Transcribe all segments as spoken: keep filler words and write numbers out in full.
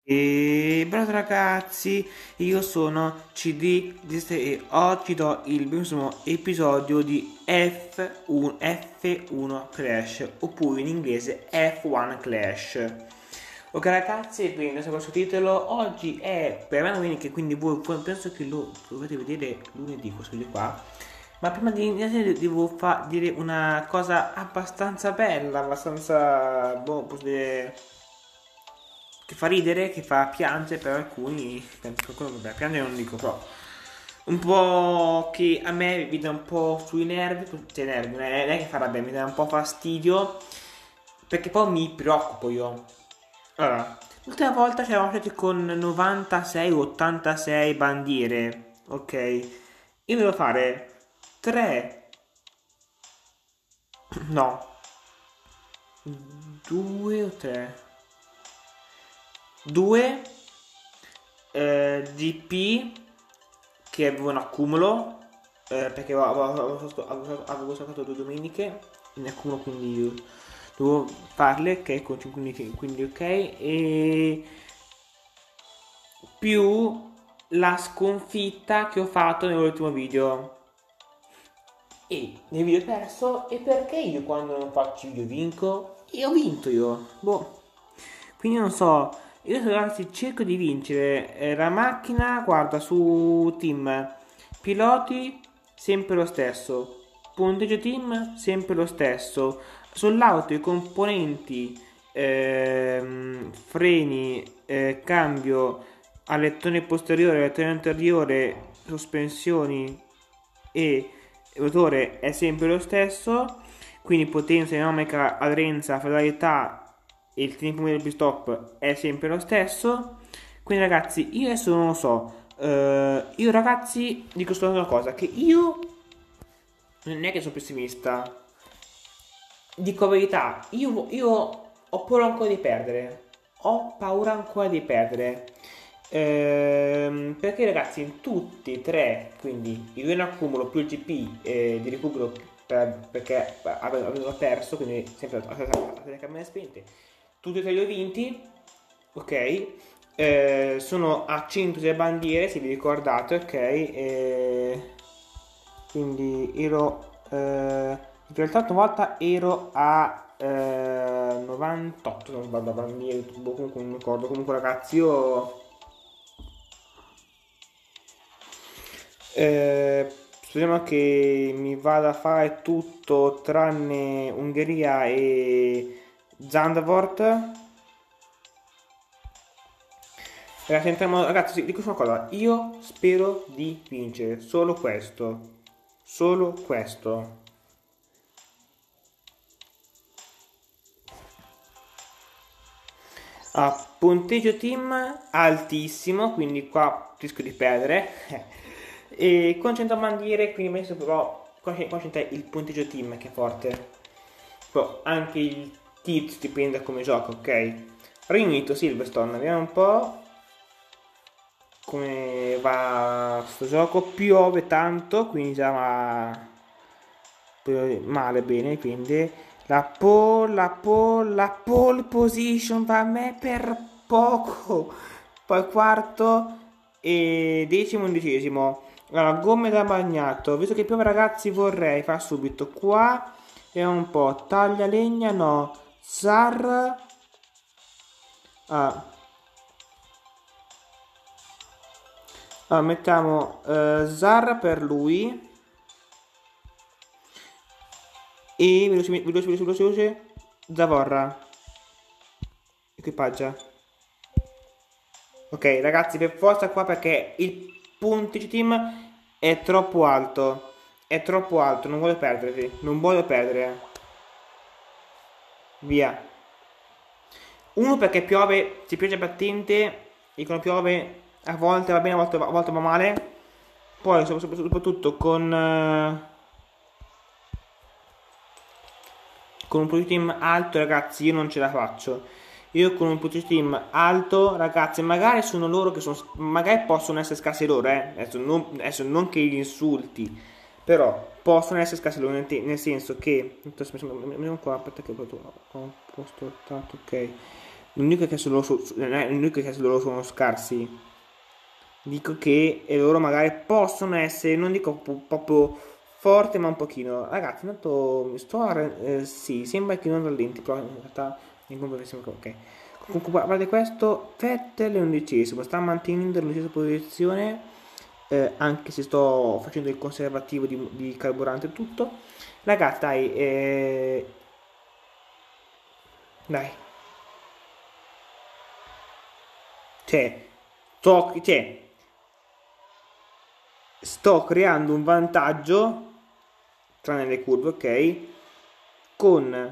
E buonasera ragazzi, io sono C D e oggi do il benissimo episodio di F uno, F uno Clash, oppure in inglese F uno Clash. Ok ragazzi, quindi questo questo titolo oggi è per Halloween, che quindi voi, voi penso che lo dovete vedere lunedì questo video qua. Ma prima di iniziare devo fa- dire una cosa abbastanza bella, abbastanza, boh, posso dire, che fa ridere, che fa piangere per alcuni, per qualcuno, vabbè, piangere non dico, però un po' che a me mi dà un po' sui nervi, cioè nervi, non è, non è che fa rabbia, mi dà un po' fastidio, perché poi mi preoccupo io. Allora, l'ultima volta ci eravamo stati con novantasei o ottantasei bandiere, ok? Io devo fare tre, no, due o tre, due eh, G P che avevo un accumulo, eh, perché avevo, avevo, avevo, avevo, avevo saltato due domeniche in accumulo, quindi dovevo farle, ok, quindi, quindi ok, e più la sconfitta che ho fatto nell'ultimo video. E nel video perso, e perché io quando non faccio video vinco? E ho vinto io, boh. Quindi non so, io ragazzi cerco di vincere. Eh, la macchina, guarda, su team, piloti, sempre lo stesso. Punteggio team, sempre lo stesso. Sull'auto i componenti, ehm, freni, eh, cambio, alettone posteriore, alettone anteriore, sospensioni e il motore è sempre lo stesso, quindi potenza dinamica, aderenza, fedalità e il tempo medio del pit stop è sempre lo stesso. Quindi ragazzi, io adesso non lo so. Uh, io ragazzi dico solo una cosa, che io non è che sono pessimista. Dico la verità, io, io ho paura ancora di perdere. Ho paura ancora di perdere. Ehm, perché ragazzi, in tutti e tre, quindi i due in accumulo più il G P eh, di recupero per- perché avevo perso, quindi sempre a telecamere spente, tutti e tre li ho vinti, ok? Eh, sono a centosei bandiere, se vi ricordate, ok? Eh, quindi ero eh, in realtà una volta ero a eh, novantotto, non vado a bandiere, boh, comunque non mi ricordo. Comunque ragazzi, io eh, speriamo che mi vada a fare tutto tranne Ungheria e Zandvoort. Ragazzi, entriamo, ragazzi, dico una cosa, io spero di vincere, solo questo, solo questo. Ah, punteggio team altissimo, quindi qua rischio di perdere. E concentra bandiere, quindi messo però concentra il punteggio team che è forte. Poi anche il tilt dipende da come gioca, ok? Riunito Silverstone, vediamo un po' come va questo gioco. Piove tanto, quindi già va male, bene, quindi la pole, la pole, la pole position va a me per poco. Poi quarto e decimo, undicesimo. Allora, gomme da bagnato. Visto che piove ragazzi, vorrei far subito qua e un po' taglia legna, no. Zar. Ah. Allora, mettiamo uh, Zar per lui. E veloce, veloce, veloce, veloce, veloce. Zavorra. Equipaggia. Ok, ragazzi, per forza qua perché il punteggio team è troppo alto. È troppo alto, non voglio perdervi. Non voglio perdere. Via. Uno perché piove, si pioggia battente e quando piove a volte va bene, a volte, a volte va male. Poi soprattutto con, eh, con un punteggio team alto, ragazzi, io non ce la faccio. Io con un punteggio team alto, ragazzi, magari sono loro che sono, magari possono essere scarsi loro, eh. Adesso non, adesso non che li insulti, però possono essere scarsi loro, nel, nel senso che, vediamo qua, aspetta che ho posto tanto, ok. non dico che loro, so, non dico che loro sono scarsi, dico che loro magari possono essere, non dico proprio forte, ma un pochino. Ragazzi, intanto mi sto a, eh, sì, sembra che non rallenti, però in realtà in compito sembra che ok. Comunque, a parte questo, Vettel è undicesimo, sta mantenendo l'undicesima posizione, eh, anche se sto facendo il conservativo di, di carburante e tutto. Ragazzi, dai, eh, dai, cioè, to, cioè, sto creando un vantaggio, tranne le curve, ok, con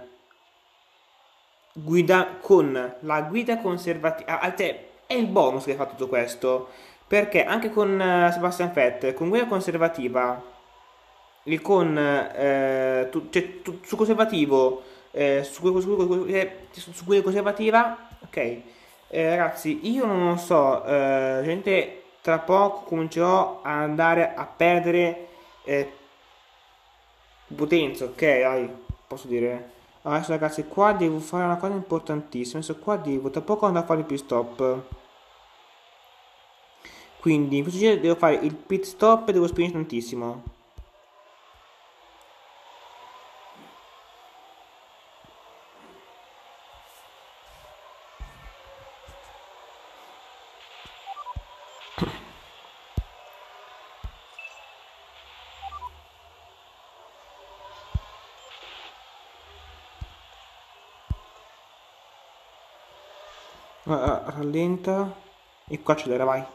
guida, con la guida conservativa. Ah, cioè, è il bonus che fa tutto questo, perché anche con uh, Sebastian Vettel, con guida conservativa e con eh, tu, cioè, tu, su conservativo, eh, su, su, su, eh, su guida conservativa, ok. Eh, ragazzi, io non lo so, eh, gente, tra poco comincerò a andare a perdere eh, potenza, ok, dai, posso dire. Adesso ragazzi, qua devo fare una cosa importantissima, adesso qua devo, tra poco andare a fare il pit stop. Quindi in questo giro devo fare il pit stop e devo spingere tantissimo. Ah, rallenta. E qua accelera, vai.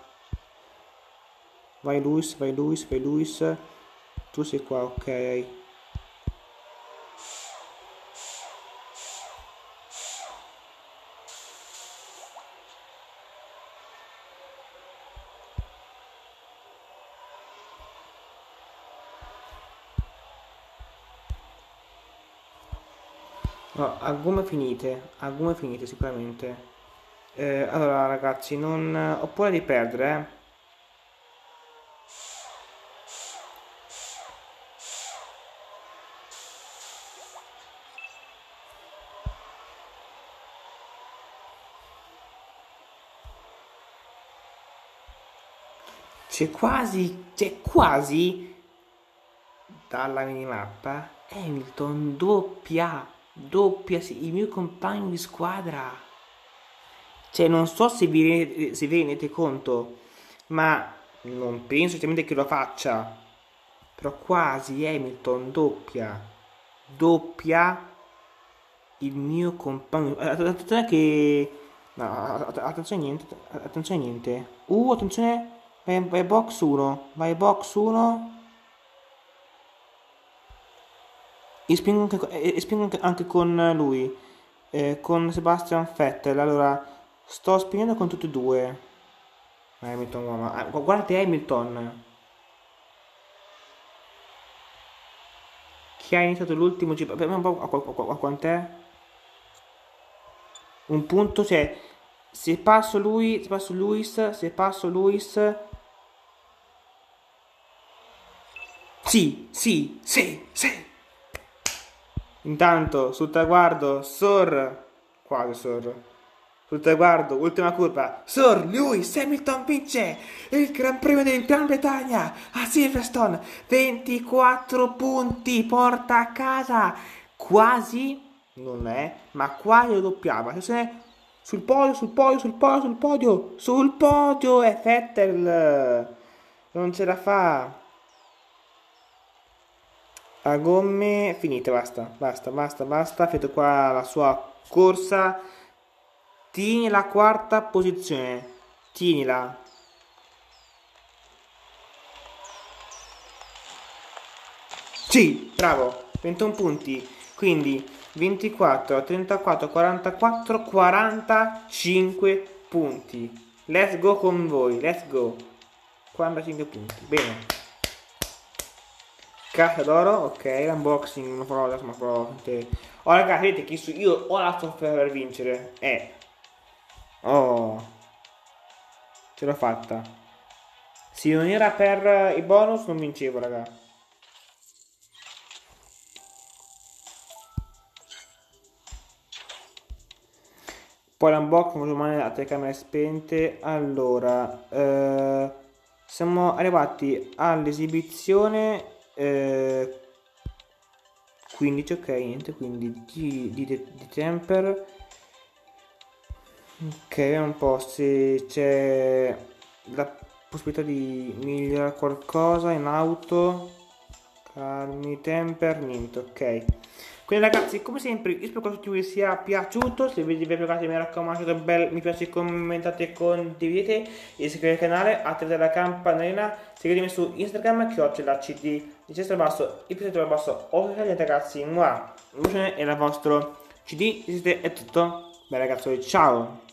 Vai Luis, vai Luis, vai Luis. Tu sei qua, ok. No, a gomme finite, a gomme finite sicuramente. Eh, allora ragazzi, non ho paura di perdere, eh. C'è quasi, c'è quasi dalla minimappa Hamilton doppia, doppia sì, il mio compagno di squadra. Cioè non so se vi, se vi rendete conto, ma non penso certamente che lo faccia. Però quasi Hamilton doppia, doppia il mio compagno. Attenzione che... No, attenzione niente, attenzione niente. Uh, attenzione, vai, vai box uno, vai box uno. E spingo anche, e spingo anche, anche con lui, eh, con Sebastian Vettel. Allora, sto spingendo con tutti e due. Hamilton, mamma. Guardate Hamilton, che ha iniziato l'ultimo giro. Un po' a, a, a quant'è? Un punto, cioè, se passo lui, se passo Luis, se passo Luis. Sì, sì, sì, sì. Intanto sul traguardo Sor, quasi Sor, sul traguardo, ultima curva, Sir Lewis Hamilton vince il Gran Premio del Gran Bretagna a Silverstone, ventiquattro punti, porta a casa, quasi, non è, ma quasi lo doppiava. Attenzione, sul podio, sul podio, sul podio, sul podio, sul podio è Vettel, non ce la fa. A gomme finite, basta, basta, basta, basta. Ha fatto qua la sua corsa. Tieni la quarta posizione. Tienila. Sì, bravo. ventuno punti. Quindi ventiquattro, trentaquattro, quarantaquattro, quarantacinque punti. Let's go con voi, let's go. quarantacinque punti. Bene. Cassa d'oro, ok, l'unboxing non farò adesso, ma farò. Oh ragazzi, vedete che io ho la sofferta per vincere. Eh. Oh. Ce l'ho fatta. Se non era per i bonus non vincevo, raga. poi l'unboxing rimane a telecamere spente. Allora, eh, siamo arrivati all'esibizione eh, quindici, ok, niente, quindi di, di, di temper. Ok, vediamo un po' se c'è la possibilità di migliorare qualcosa in auto. Calmi, temper, niente, ok. Quindi ragazzi, come sempre, io spero che questo video vi sia piaciuto. Se il video vi è piaciuto, mi raccomando, lasciate un bel mi piace, commentate, condividete, iscrivetevi al canale, attivate la campanellina, seguitemi su Instagram, chiocciola cd, di destra basso, il più basso, o ragazzi, mua, un bacione e la vostro cd, è tutto. Beh ragazzi, ciao!